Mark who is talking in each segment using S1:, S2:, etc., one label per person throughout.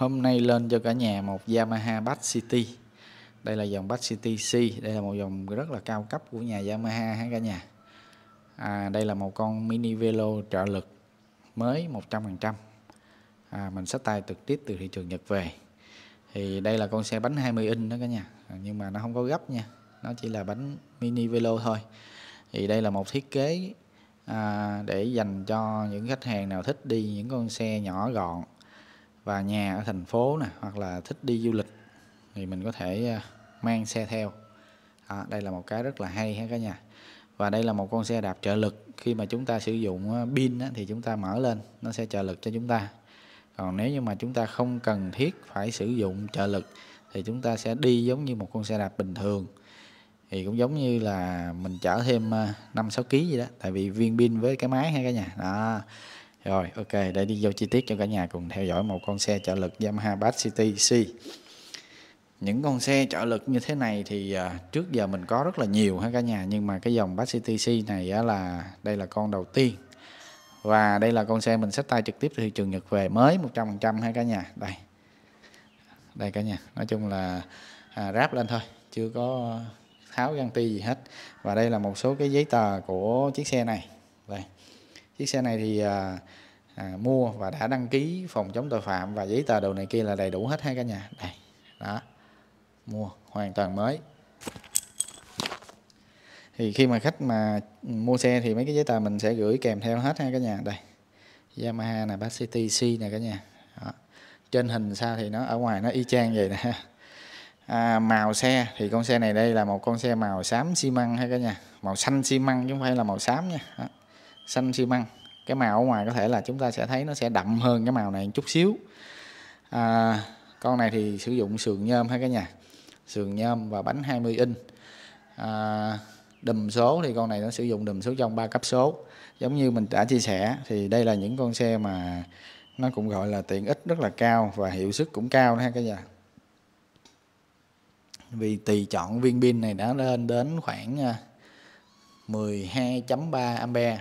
S1: Hôm nay lên cho cả nhà một Yamaha Bad City. Đây là dòng Bad City C. Đây là một dòng rất là cao cấp của nhà Yamaha ha cả nhà. Đây là một con mini velo trợ lực mới 100%. Mình xách tay trực tiếp từ thị trường Nhật về. Thì đây là con xe bánh 20 inch đó cả nhà. Nhưng mà nó không có gấp nha. Nó chỉ là bánh mini velo thôi. Thì đây là một thiết kế để dành cho những khách hàng nào thích đi những con xe nhỏ gọn và nhà ở thành phố nè, hoặc là thích đi du lịch thì mình có thể mang xe theo. Đây là một cái rất là hay ha cả nhà. Và đây là một con xe đạp trợ lực. Khi mà chúng ta sử dụng pin thì chúng ta mở lên nó sẽ trợ lực cho chúng ta. Còn nếu như mà chúng ta không cần thiết phải sử dụng trợ lực thì chúng ta sẽ đi giống như một con xe đạp bình thường. Thì cũng giống như là mình chở thêm 5-6 kg gì đó. Tại vì viên pin với cái máy ha cả nhà. Rồi ok, để đi vô chi tiết cho cả nhà cùng theo dõi một con xe trợ lực Yamaha Bad City C. Những con xe trợ lực như thế này thì trước giờ mình có rất là nhiều ha cả nhà. Nhưng mà cái dòng Bad City C này đây là con đầu tiên. Và đây là con xe mình xách tay trực tiếp từ thị trường Nhật về, mới 100% ha cả nhà. Đây cả nhà, nói chung là ráp lên thôi, chưa có tháo găng ti gì hết. Và đây là một số cái giấy tờ của chiếc xe này. Đây, chiếc xe này thì mua và đã đăng ký phòng chống tội phạm và giấy tờ đồ này kia là đầy đủ hết ha cả nhà. Đây, đó, mua hoàn toàn mới. Thì khi mà khách mà mua xe thì mấy cái giấy tờ mình sẽ gửi kèm theo hết ha cả nhà. Đây, Yamaha nè, Bad City C nè cả nhà. Đó. Trên hình sao thì nó ở ngoài nó y chang vậy nè. Màu xe thì con xe này đây là một con xe màu xám xi măng ha cả nhà. Màu xanh xi măng chứ không phải là màu xám nha. Đó. Xanh xi măng. Cái màu ở ngoài có thể là chúng ta sẽ thấy nó sẽ đậm hơn cái màu này một chút xíu. Con này thì sử dụng sườn nhôm ha cả nhà. Sườn nhôm và bánh 20 inch. Đùm số thì con này nó sử dụng đùm số trong 3 cấp số. Giống như mình đã chia sẻ thì đây là những con xe mà nó cũng gọi là tiện ích rất là cao và hiệu suất cũng cao ha cả nhà. Vì tùy chọn viên pin này đã lên đến khoảng 12.3 ampere.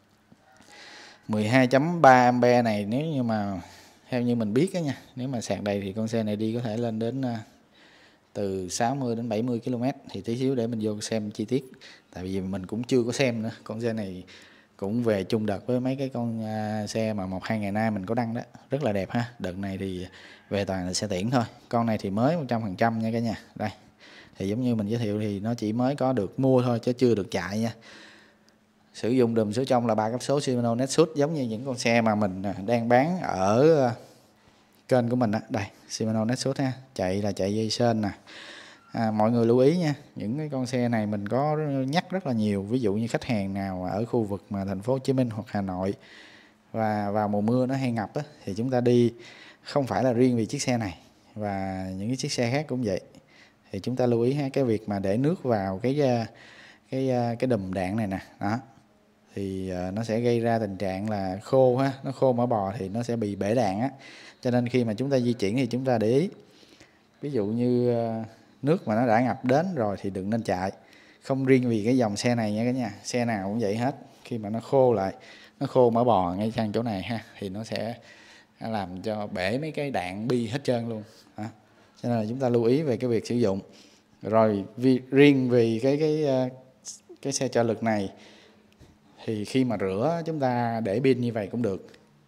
S1: 12.3 ampere này nếu như mà theo như mình biết đó nha, nếu mà sạc đầy thì con xe này đi có thể lên đến từ 60 đến 70 km. Thì tí xíu để mình vô xem chi tiết. Tại vì mình cũng chưa có xem nữa. Con xe này cũng về chung đợt với mấy cái con xe mà 1-2 ngày nay mình có đăng đó. Rất là đẹp ha. Đợt này thì về toàn là xe tiễn thôi. Con này thì mới 100% nha cả nhà. Đây. Thì giống như mình giới thiệu thì nó chỉ mới có được mua thôi chứ chưa được chạy nha. Sử dụng đùm số trong là 3 cấp số Shimano Nexus, giống như những con xe mà mình đang bán ở kênh của mình đó. Đây, Shimano Nexus ha. Chạy là chạy dây sên nè. Mọi người lưu ý nha, những cái con xe này mình có nhắc rất là nhiều. Ví dụ như khách hàng nào ở khu vực mà thành phố Hồ Chí Minh hoặc Hà Nội và vào mùa mưa nó hay ngập á, thì chúng ta đi không phải là riêng vì chiếc xe này, và những cái chiếc xe khác cũng vậy. Thì chúng ta lưu ý ha, cái việc mà để nước vào cái đùm đạn này nè, đó, thì nó sẽ gây ra tình trạng là khô ha, nó khô mỡ bò thì nó sẽ bị bể đạn á. Cho nên khi mà chúng ta di chuyển thì chúng ta để ý. Ví dụ như nước mà nó đã ngập đến rồi thì đừng nên chạy. Không riêng vì cái dòng xe này nha cả nhà, xe nào cũng vậy hết. Khi mà nó khô lại, nó khô mỡ bò ngay sang chỗ này ha, thì nó sẽ làm cho bể mấy cái đạn bi hết trơn luôn. Cho nên là chúng ta lưu ý về cái việc sử dụng. Rồi riêng vì cái xe trợ lực này thì khi mà rửa chúng ta để pin như vậy cũng được,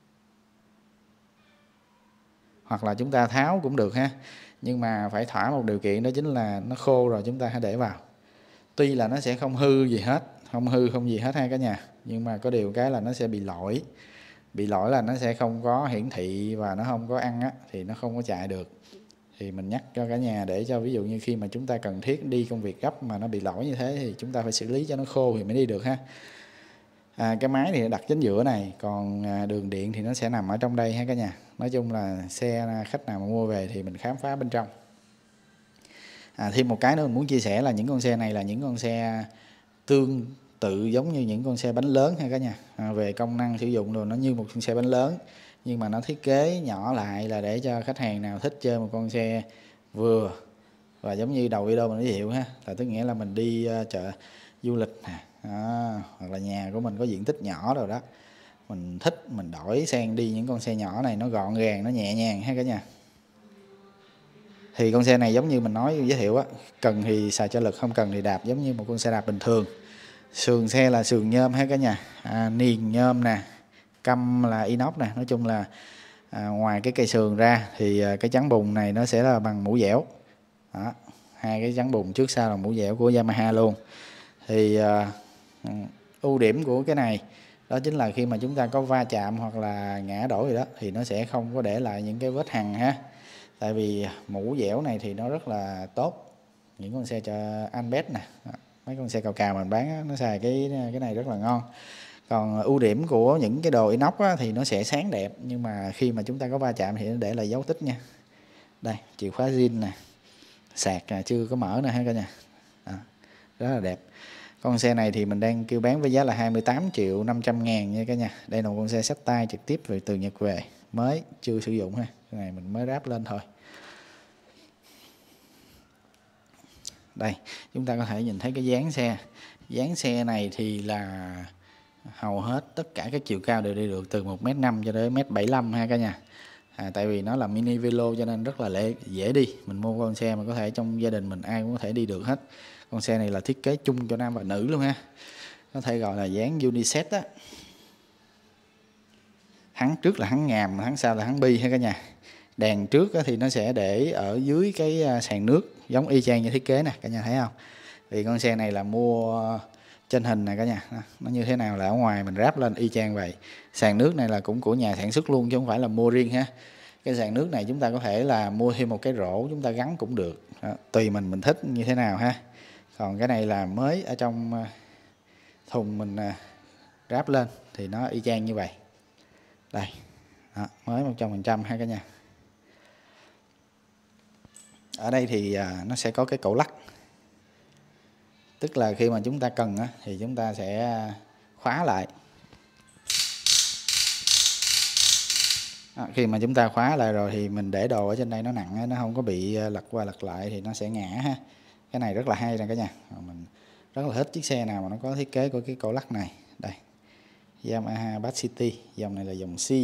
S1: hoặc là chúng ta tháo cũng được ha. Nhưng mà phải thỏa một điều kiện, đó chính là nó khô rồi chúng ta hãy để vào. Tuy là nó sẽ không hư gì hết, không hư không gì hết ha cả nhà, nhưng mà có điều cái là nó sẽ bị lỗi. Bị lỗi là nó sẽ không có hiển thị và nó không có ăn á, thì nó không có chạy được. Thì mình nhắc cho cả nhà để cho ví dụ như khi mà chúng ta cần thiết đi công việc gấp mà nó bị lỗi như thế thì chúng ta phải xử lý cho nó khô thì mới đi được ha. Cái máy thì đặt chính giữa này, còn đường điện thì nó sẽ nằm ở trong đây ha cả nhà. Nói chung là xe khách nào mà mua về thì mình khám phá bên trong. Thêm một cái nữa mình muốn chia sẻ là những con xe này là những con xe tương tự giống như những con xe bánh lớn ha cả nhà. Về công năng sử dụng rồi nó như một con xe bánh lớn, nhưng mà nó thiết kế nhỏ lại là để cho khách hàng nào thích chơi một con xe vừa. Và giống như đầu video mình giới thiệu ha, là tức nghĩa là mình đi chợ du lịch nè, hoặc là nhà của mình có diện tích nhỏ rồi đó, mình thích mình đổi sang đi những con xe nhỏ này, nó gọn gàng, nó nhẹ nhàng ha cả nhà. Thì con xe này giống như mình nói giới thiệu á, cần thì xài trợ lực, không cần thì đạp giống như một con xe đạp bình thường. Sườn xe là sườn nhôm hết cả nhà, niền nhôm nè, căm là inox nè. Nói chung là ngoài cái cây sườn ra thì cái chắn bùn này nó sẽ là bằng mũ dẻo. Đó, hai cái chắn bùn trước sau là mũ dẻo của Yamaha luôn. Thì ưu điểm của cái này đó chính là khi mà chúng ta có va chạm hoặc là ngã đổ gì đó thì nó sẽ không có để lại những cái vết hằn ha. Tại vì mũ dẻo này thì nó rất là tốt. Những con xe cho Albert nè, mấy con xe cào cào mình bán nó xài cái này rất là ngon. Còn ưu điểm của những cái đồ inox á, thì nó sẽ sáng đẹp, nhưng mà khi mà chúng ta có va chạm thì nó để lại dấu tích nha. Đây, chìa khóa zin nè, sạc chưa có mở nè ha cả nhà. Rất là đẹp. Con xe này thì mình đang kêu bán với giá là 28.500.000 nha cả nhà. Đây là một con xe xách tay trực tiếp từ Nhật về, mới chưa sử dụng ha. Cái này mình mới ráp lên thôi. Đây, chúng ta có thể nhìn thấy cái dáng xe. Dáng xe này thì là hầu hết tất cả các chiều cao đều đi được từ 1m5 cho đến 1m75 ha cả nhà. Tại vì nó là mini velo cho nên rất là dễ đi. Mình mua con xe mà có thể trong gia đình mình ai cũng có thể đi được hết. Con xe này là thiết kế chung cho nam và nữ luôn ha. Có thể gọi là dáng unisex á. Hắn trước là hắn ngàm, hắn sau là hắn bi ha cả nhà. Đèn trước thì nó sẽ để ở dưới cái sàn nước, giống y chang như thiết kế nè, cả nhà thấy không? Vì con xe này là mua trên hình này cả nhà, nó như thế nào là ở ngoài mình ráp lên y chang vậy. Sàn nước này là cũng của nhà sản xuất luôn chứ không phải là mua riêng ha. Cái sàn nước này chúng ta có thể là mua thêm một cái rổ chúng ta gắn cũng được, tùy mình thích như thế nào ha. Còn cái này là mới ở trong thùng mình ráp lên thì nó y chang như vậy. Đây, mới 100% ha cả nhà. Ở đây thì nó sẽ có cái cổ lắc. Tức là khi mà chúng ta cần thì chúng ta sẽ khóa lại. Khi mà chúng ta khóa lại rồi thì mình để đồ ở trên đây nó nặng, nó không có bị lật qua lật lại thì nó sẽ ngã ha. Cái này rất là hay nè cả nhà. Mình rất là thích chiếc xe nào mà nó có thiết kế của cái cổ lắc này. Đây, Yamaha Bad City, dòng này là dòng C.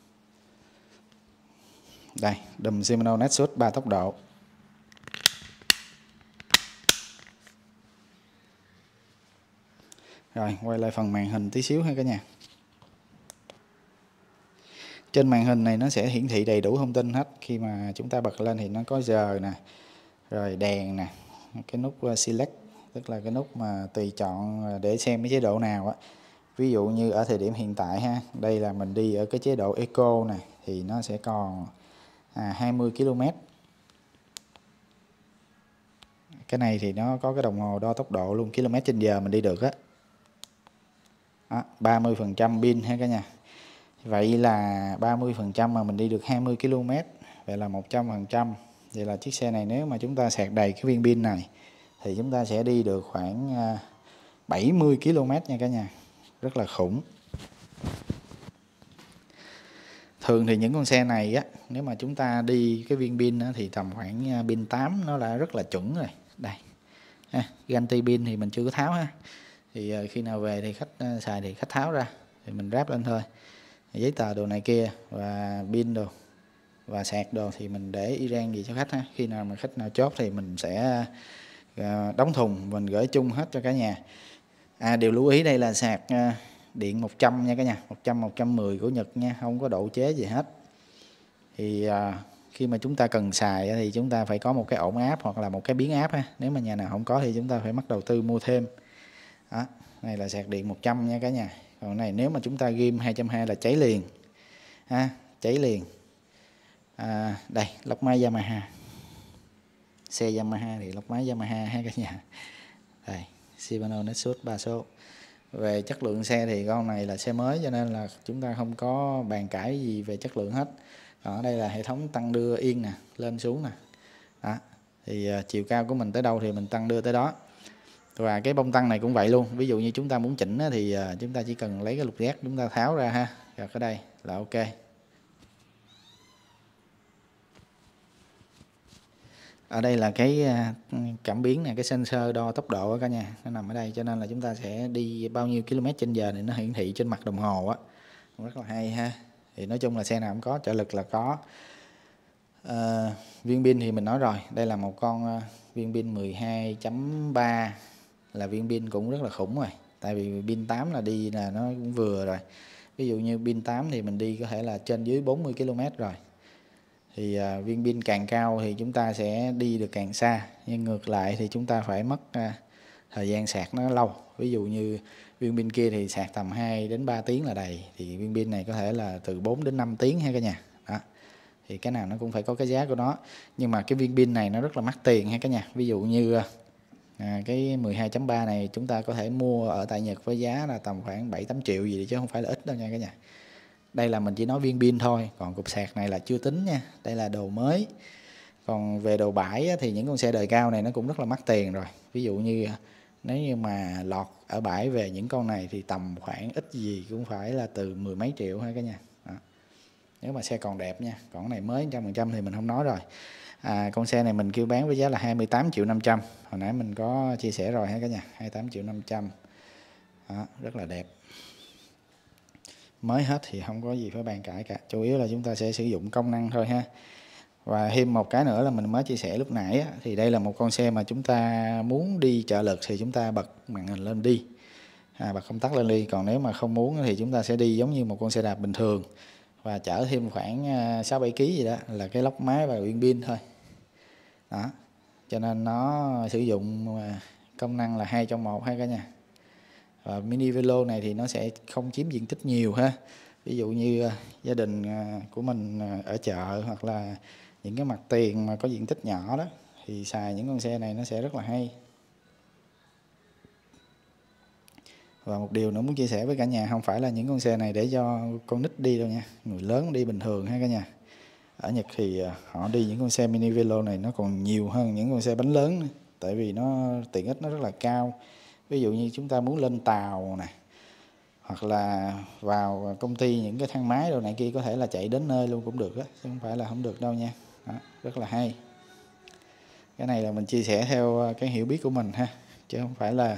S1: Đây, đùm Shimano Nexus 3 tốc độ. Rồi, quay lại phần màn hình tí xíu ha cả nhà. Trên màn hình này nó sẽ hiển thị đầy đủ thông tin hết. Khi mà chúng ta bật lên thì nó có giờ nè, rồi đèn nè, cái nút select, tức là cái nút mà tùy chọn để xem cái chế độ nào á. Ví dụ như ở thời điểm hiện tại ha, đây là mình đi ở cái chế độ Eco này thì nó sẽ còn 20 km. Cái này thì nó có cái đồng hồ đo tốc độ luôn, km/h mình đi được á. 30% pin ha cả nhà. Vậy là 30% mà mình đi được 20 km, vậy là 100%. Vậy là chiếc xe này nếu mà chúng ta sạc đầy cái viên pin này thì chúng ta sẽ đi được khoảng 70 km nha cả nhà. Rất là khủng. Thường thì những con xe này á, nếu mà chúng ta đi cái viên pin thì tầm khoảng pin 8 nó đã rất là chuẩn rồi. Đây, ganti pin thì mình chưa có tháo ha. Thì khi nào về thì khách xài thì khách tháo ra thì mình ráp lên thôi. Giấy tờ đồ này kia và pin đồ và sạc đồ thì mình để y rang gì cho khách ha. Khi nào mà khách nào chốt thì mình sẽ đóng thùng, mình gửi chung hết cho cả nhà. Điều lưu ý đây là sạc điện 100 nha cả nhà, 100 110 của Nhật nha, không có độ chế gì hết. Thì khi mà chúng ta cần xài thì chúng ta phải có một cái ổn áp hoặc là một cái biến áp ha. Nếu mà nhà nào không có thì chúng ta phải mắc đầu tư mua thêm. Đó, này là sạc điện 100 nha cả nhà. Còn này nếu mà chúng ta ghim 220 là cháy liền ha, cháy liền. Đây, lốc máy Yamaha. Xe Yamaha thì lốc máy Yamaha ha cả nhà. Đây, Shimano Nexus 3 số. Về chất lượng xe thì con này là xe mới cho nên là chúng ta không có bàn cãi gì về chất lượng hết. Còn ở đây là hệ thống tăng đưa yên nè, lên xuống nè. Đó, thì chiều cao của mình tới đâu thì mình tăng đưa tới đó. Và cái bông tăng này cũng vậy luôn. Ví dụ như chúng ta muốn chỉnh thì chúng ta chỉ cần lấy cái lục giác chúng ta tháo ra ha, rồi ở đây là ok. Ở đây là cái cảm biến này, cái sensor đo tốc độ đó cả nhà, nó nằm ở đây cho nên là chúng ta sẽ đi bao nhiêu km/h thì nó hiển thị trên mặt đồng hồ á, rất là hay ha. Thì nói chung là xe nào cũng có, trợ lực là có. Viên pin thì mình nói rồi, đây là một con viên pin 12.3, là viên pin cũng rất là khủng rồi. Tại vì pin 8 là đi là nó cũng vừa rồi. Ví dụ như pin 8 thì mình đi có thể là trên dưới 40 km rồi. Thì viên pin càng cao thì chúng ta sẽ đi được càng xa, nhưng ngược lại thì chúng ta phải mất thời gian sạc nó lâu. Ví dụ như viên pin kia thì sạc tầm 2 đến 3 tiếng là đầy, thì viên pin này có thể là từ 4 đến 5 tiếng ha cả nhà. Đó. Thì cái nào nó cũng phải có cái giá của nó, nhưng mà cái viên pin này nó rất là mắc tiền ha cả nhà. Ví dụ như cái 12.3 này chúng ta có thể mua ở tại Nhật với giá là tầm khoảng 7-8 triệu gì, chứ không phải là ít đâu nha cả nhà. Đây là mình chỉ nói viên pin thôi, còn cục sạc này là chưa tính nha, đây là đồ mới. Còn về đồ bãi thì những con xe đời cao này nó cũng rất là mắc tiền rồi. Ví dụ như nếu như mà lọt ở bãi về những con này thì tầm khoảng ít gì cũng phải là từ 10 mấy triệu ha cả nhà. Đó. Nếu mà xe còn đẹp nha, còn cái này mới 100% thì mình không nói rồi. Con xe này mình kêu bán với giá là 28 triệu 500. Hồi nãy mình có chia sẻ rồi ha cả nhà, 28 triệu 500. Đó, rất là đẹp. Mới hết thì không có gì phải bàn cãi cả, chủ yếu là chúng ta sẽ sử dụng công năng thôi ha. Và thêm một cái nữa là mình mới chia sẻ lúc nãy á, thì đây là một con xe mà chúng ta muốn đi trợ lực thì chúng ta bật màn hình lên đi, bật công tắc lên đi. Còn nếu mà không muốn thì chúng ta sẽ đi giống như một con xe đạp bình thường, và chở thêm khoảng 6-7 kg gì đó là cái lốc máy và viên pin thôi. Đó, cho nên nó sử dụng công năng là 2 trong 1 ha cả nhà. Và mini velo này thì nó sẽ không chiếm diện tích nhiều ha. Ví dụ như gia đình của mình ở chợ, hoặc là những cái mặt tiền mà có diện tích nhỏ đó, thì xài những con xe này nó sẽ rất là hay. Và một điều nữa muốn chia sẻ với cả nhà, không phải là những con xe này để cho con nít đi đâu nha, người lớn đi bình thường ha cả nhà. Ở Nhật thì họ đi những con xe mini velo này nó còn nhiều hơn những con xe bánh lớn nữa, tại vì nó tiện ích nó rất là cao. Ví dụ như chúng ta muốn lên tàu nè, hoặc là vào công ty những cái thang máy đồ này kia, có thể là chạy đến nơi luôn cũng được đó, chứ không phải là không được đâu nha. Đó, rất là hay. Cái này là mình chia sẻ theo cái hiểu biết của mình ha, chứ không phải là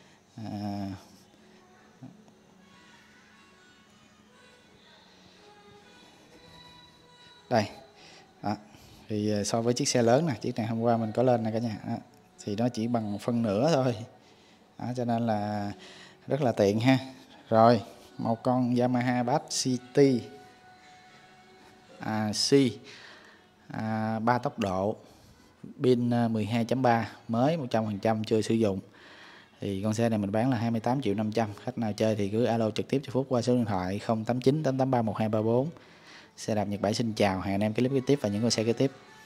S1: đây. Đó. Thì so với chiếc xe lớn nè, chiếc này hôm qua mình có lên nè cả nhà, đó, thì nó chỉ bằng phân nửa thôi. Đó, cho nên là rất là tiện ha. Rồi, một con Yamaha Bass City C 3 tốc độ, pin 12.3, mới 100%, chưa sử dụng. Thì con xe này mình bán là 28 triệu 500. Khách nào chơi thì cứ alo trực tiếp cho Phúc qua số điện thoại 089 883 1234. Xe đạp Nhật Bản xin chào, hẹn anh em clip kế tiếp và những con xe kế tiếp.